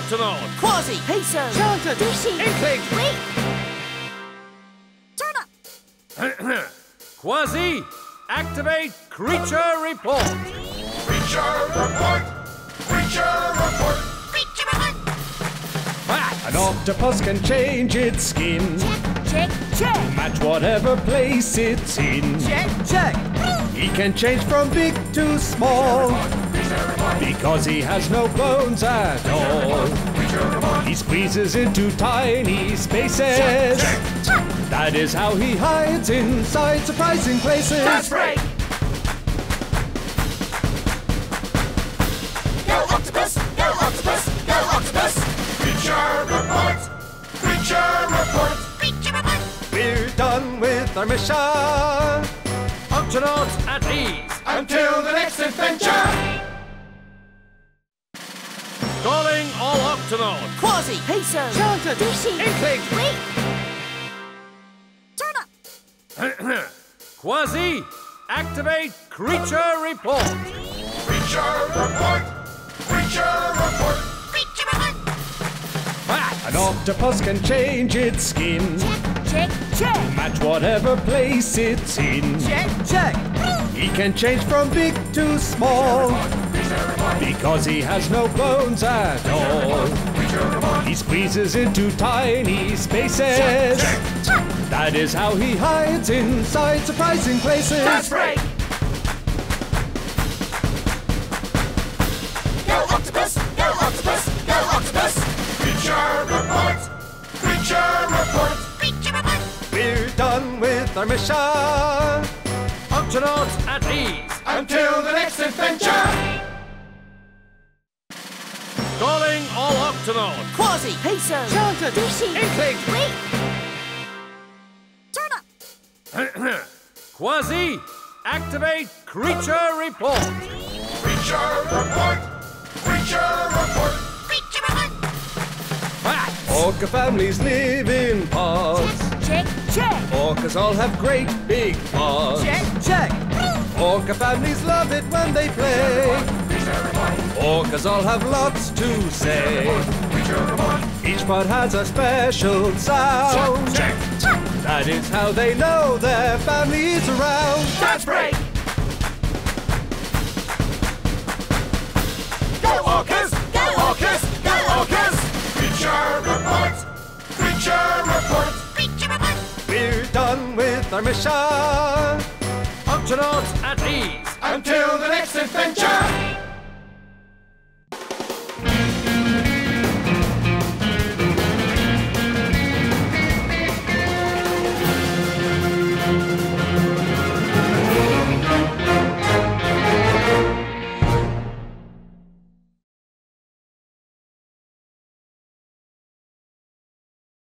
Octonauts! Kwazii! Peso! Chanted! Dishy! Inkling! Wait! Turn up! Kwazii, activate creature report! Creature report! Creature report! Creature report! Facts! An octopus can change its skin. Check, check! Match whatever place it's in. Check, check! He can change from big to small because he has no bones at all. He squeezes into tiny spaces. That is how he hides inside surprising places. That's right! Go Octopus! Go Octopus! Go Octopus! Creature report! Creature report! Creature report! We're done with our mission. Octonauts at ease! Until the next adventure! Calling all Octonauts! Kwazii! Peso! Chanted! Dishy! Inkling! Wait! Turn up! Kwazii, activate creature report! Creature report! Creature report! Creature report! Facts! An octopus can change its skin. Check, check! Match whatever place it's in. Check, check! He can change from big to small because he has no bones at all. He squeezes into tiny spaces. That is how he hides inside surprising places. That's right! Go Octopus! Go Octopus! Go Octopus! Creature report! Creature report! Creature report! We're done with our mission. Octonauts at ease! Until the next adventure! Calling all Octonauts! Kwazii! Peso! Chanted! Dishy! Inkling! Wait! Turn up! Kwazii, activate creature report! Creature report! Creature report! Creature report! Facts! Orca families live in pods. Check, check! Orcas all have great big paws. Check, check! Orca families love it when they play. Orcas all have lots to say. Each pod has a special sound. Check! That is how they know their family is around. That's right! Go Orcas! Go Orcas! Go Orcas! Creature report! Creature report! Creature report! We're done with our mission. Octonauts at ease! Until the next adventure!